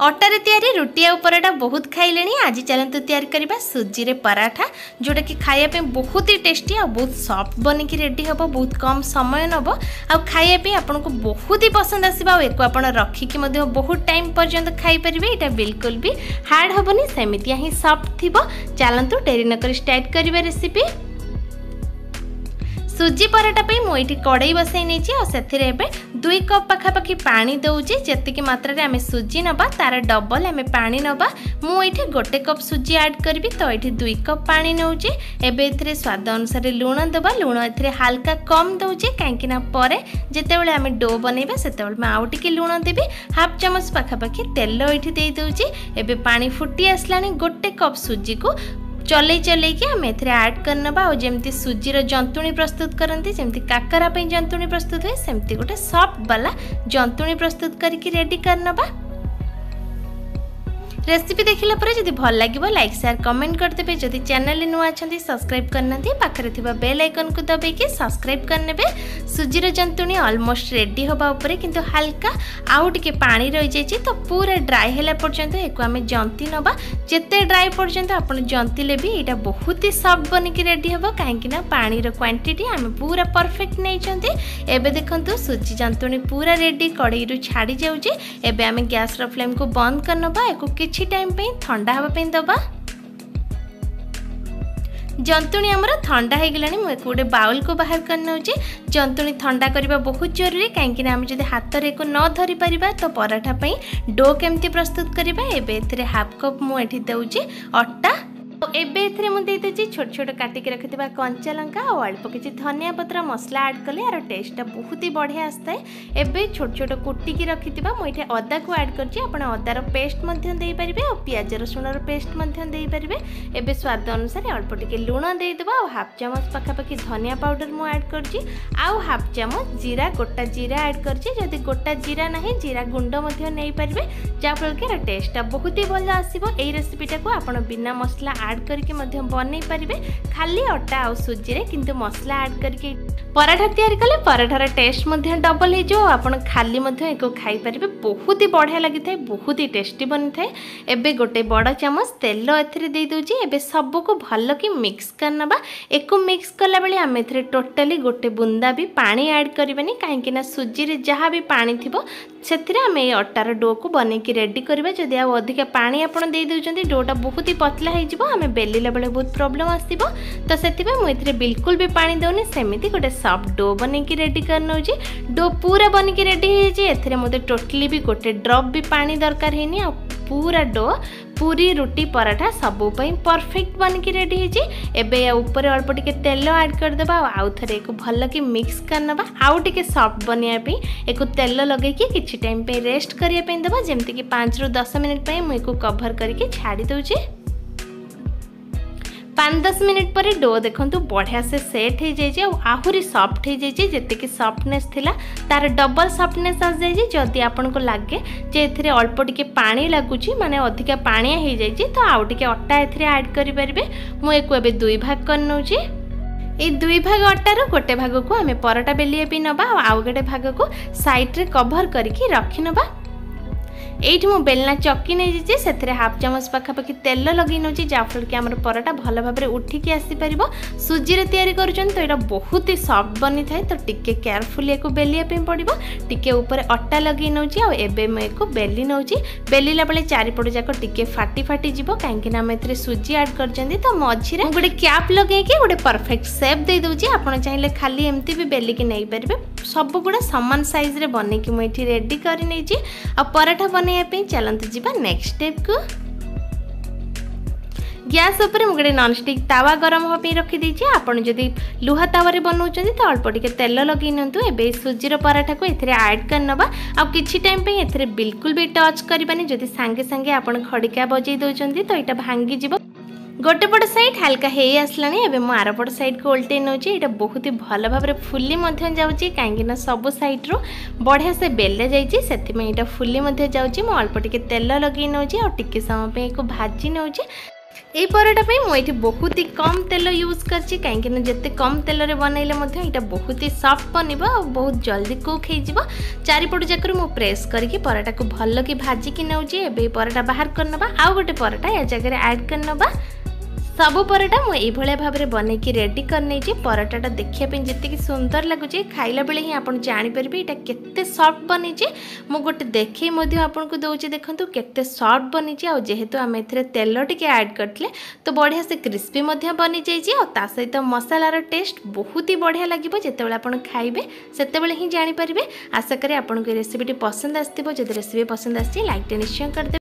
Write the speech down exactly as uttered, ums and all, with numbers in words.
अटारे तैयारी रुटी आ पराठा बहुत खाइले। आज चलतु तैयारी करबा सुजी रे पराठा, जोटा कि खाया पे बहुत ही टेस्टी और बहुत सॉफ्ट बन की रेडी हम। बहुत कम समय नब आ खाया पे आपन को बहुत ही पसंद आसीबा। एको आपन रखिकी मध्य बहुत टाइम पर्यंत खाई परिबे। एटा बिल्कुल भी हार्ड हबनी, सेमितिया ही सॉफ्ट थिबो। चलतु डेरी न कर स्टार्ट करबा रेसिपी। सुजी पराठा पे मुझे कड़ाई बसई नहीं और से दुई कप पखापाखि पानी दौची। जी मात्रा आम सुजी नबा तार डबल आम पानी नबा। मुझे गोटे कप सुजी ऐड करी तो ये दुई कप पानी नौचे। एवं स्वाद अनुसार लुण दबा। लुण ए हाल्का कम दौचे कहीं जिते आम डो बनइबा से आउ टे लुण देवी। हाफ चामच पखापाखि तेल ये दौची। एवं पानी फुटी आसला। गोटे कप सुजी को चलै चलै कि आम ऐड करनबा। और जमती सुजीर जंतुणी प्रस्तुत करती, जमती काकरा पे जंतुणी प्रस्तुत हुए, सेमती गोटे सॉफ्ट वाला जंतुणी प्रस्तुत करके रेडी करनबा। रेसिपी देखला पर जदि भल लागिबो लाइक शेयर कमेंट करदेबे। जदि चैनल नुआ अछंती सब्सक्राइब करनांती पाखरे थिबा बेल आइकन को दबाइके सब्सक्राइब करनेबे। सुजीर जंतुणी ऑलमोस्ट रेडी होबा उपरे, किंतु हल्का आउ टिके पानी रहि जायछि तो पूरा ड्राई हैला पर्यंत एको आमे जंती नबा। जेते ड्राई पर्यंत आपण जंतीले भी एटा बहुत ही सॉफ्ट बन के रेडी होबो, काहे कि ना पानी रो क्वांटिटी आमे पूरा परफेक्ट नै छंती। एबे देखंतु सुजी जंतुणी पूरा रेडी कड़ाई रु छाडी जाउछि। एबे आमे गैस रो फ्लेम को बंद करनबा। एको किछि टाइम पे ठंडा हवा पे दबा। जंतुणी आमर ठंडा हो गलानी। मुझे गोटे बाउल को बाहर कर नौचे। जंतुणी ठंडा करबा बहुत जरूरी, कहीं आम जब हाथ में न धरी पारिबा तो पराठा पे डो केमती प्रस्तुत करबा। एबे एथिरे हाफ कप मुझे दउची अटा। एबे मुझे छोट छोट काटिक रखिथिबा कंचा लंका और अल्प किछि धनिया पत्र मसला ऐड कले यार टेस्ट बहुत ही बढ़िया आसता है। एबे छोट छोट कुटिकी रखिथिबा मुझे अदा को ऐड करछि। आपण अदार पेस्ट मध्य देई परिबे और प्याज रसुणर पेस्ट मध्य देई परिबे। एबे स्वाद अनुसार अल्प टिके लुण देई देबा और हाफ चामच पखापाखि धनिया पाउडर मु ऐड करछि। आउ हाफ चामच जीरा गोटा जीरा ऐड करछि। जदि गोटा जीरा नाही जीरा गुंड मध्य नै परिबे, जा फल के टेस्ट बहुत ही भल आसीबो। एई रेसिपीटा को आपण बिना मसला ऐड करके मध्य बनै परिबे, खाली अटा और सुजी रे किंतु मसला ऐड करके पराठा तैयारी कले पराठार टेस्ट मध्य डबल हो जो। आपण खाली मध्य एको खाई परिबे, बहुत ही बढ़िया लगी थाए, बहुत ही टेस्टी बनि थाए। एबे गोटे बड़ चामच तेल एथिरे दे दोची। एबे सब को भल कि मिक्स करनबा। एको मिक्स कला बेले आम एथिरे टोटली गोटे बुंदा भी पानी ऐड करबेनी, काहे कि ना सुजी रे जहाँ भी पानी थिबो सेथिरे आम ए अटार डो को बनै कि रेडी करबा। जदि आ अधिक पानी आपण दे दोचंती डोटा बहुत ही पतला हो जिवो, आम बेलिला बेले बहुत प्रॉब्लम आसीबो। तो सेथिबे मु एथिरे बिल्कुल भी पानी दउनी, सेमिति गोटे सॉफ्ट डो बनै कि रेडी कर नउची। डो पूरा बनै कि रेडी हे जे। एथिरे मोते टोटली भी गोटे ड्रॉप भी पानी दरकार हेनी। आ पूरा डो पूरी रुटी पराठा सबु पई परफेक्ट बन की रेडी हे जे। एबे या ऊपर अल्प टिके तेल ऐड कर देबा। आउ थरे एको भल कि मिक्स करनबा। आउ टिके सॉफ्ट बनिया पे एको तेल लगे कि किछि टाइम पे रेस्ट करिया पे देबा। जेमति कि पाँच रु दस मिनिट पे मु एको कवर करके छाडी दउची। पाँच दस मिनिट पर डो देखंतु बढ़िया से सेट हो जाए। आहुरी सॉफ्ट हो जाए। जेते कि सॉफ्टनेस थिला तार डबल सॉफ्टनेस आ जाए। जदि आपन को लागे जे एथिरे अल्प टिके पानी लागुची, माने अधिका पानिया हो जाए, तो आउ टिके अटा एथिरे ऐड करि परिबे। मु एको एबे दुई भाग कर नउची। ए दुई भाग अटार गोटे भाग को आमे पराठा बेलिया भी नबा और आउ गोटे भाग को साइड रे कवर करके रखि नबा। एठी मु बेलना चक्की नै जे सेथरे हाफ चामच पखापाखि तेल लगे नउची, जाफल कि हमर पराठा भल भाबरे उठिकी आसी परिबो। सुजी रे तयारी करूछन तो एटा बहुत ही सॉफ्ट बनि थाए, तो टिके केयरफुली एको बेलिया पे पड़िबो। टिके ऊपर अटा लगे नउची और एबे म एको बेली नउची। बेलिला बेले चारि पट जाक टिके फाटी फाटी जिवो, काहे कि ना हम एथरे सुजी ऐड करचंदी। तो मझी रे गोटे कैप लगे कि गोटे परफेक्ट शेप दे दोची। आपण चाहिले खाली एम्ति भी बेली के नै परिबे। सब गुडा समान साइज रे बने कि म एठी रेडी करि नै छी। आ पराठा बने पे चलते जीवा नेक्स्ट स्टेप को। गैस ऊपर मुझे नॉनस्टिक तावा गरम होपे रखी देछि। आपण जदि लुहा तावा बनाऊँ तो अल्प टिके तेल लगे नियंतु। एबे सुजीर पराठा को एथिरे ऐड करनबा। आ किछि टाइम पे एथिरे बिल्कुल भी टच करबानी। जदि सांगे सांगे आपण खड़िका बजै दोचंती तो एटा भांगी जिवो। गोटे पट साइड हल्का हे आसलानी। एबे मु आर पट साइड को उल्टे नउची। एटा बहुत ही भल भाबरे फुल्ली मध्य जाउची, काहे कि ना सब साइड रो बढ़िया से बेले जाइची। सेति में एटा फुल्ली मध्य जाउची। मु अल्प टिके तेल लगे नउची और टिके समय पे एको भाजी नउची। এই পরোটা পাই মু এটি বহুত হি কম তেল ইউজ করছি কাইকি না যেতে কম তেলরে বনাইলে মধ্যে এটা বহুত হি সফট বনিব আর বহুত জলদি কুক হয়ে চারিপটু যাক মু প্রেস করিকি পরোটা কু ভাল কি ভাজিকি নেউছি এবে পরোটা বাহার করনবা আউ গোटे পরোটা এ জায়গায় আড করনবা सबु परोटा मुझे ये भाव में बनईकी रेडी करने परोटाटा देखापी जी सुंदर लगुच खाइला बेले ही आप जापर यहाँ केते सॉफ्ट बनी मु गोटे देखे आपको दौचे देखूँ केते सॉफ्ट बनी जेहेतु आम ए तेल टिके ऐड करते तो बढ़िया से क्रिस्पी बनी जाइए सहित मसालार टेस्ट बहुत ही बढ़िया लगे जिते आप खाइबे से ही जापर आशा करें आपको रेसिपीटी पसंद आसो जब रेसिपी पसंद आसी लाइक निश्चय करदे।